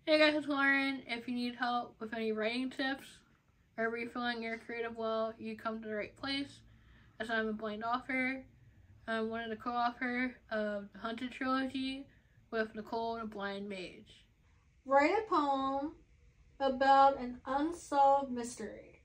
Hey guys, it's Lauren. If you need help with any writing tips or refilling your creative well, you come to the right place, as I'm a blind author. I'm one of the co-authors of the Hunted trilogy with Nicole, the blind mage. Write a poem about an unsolved mystery.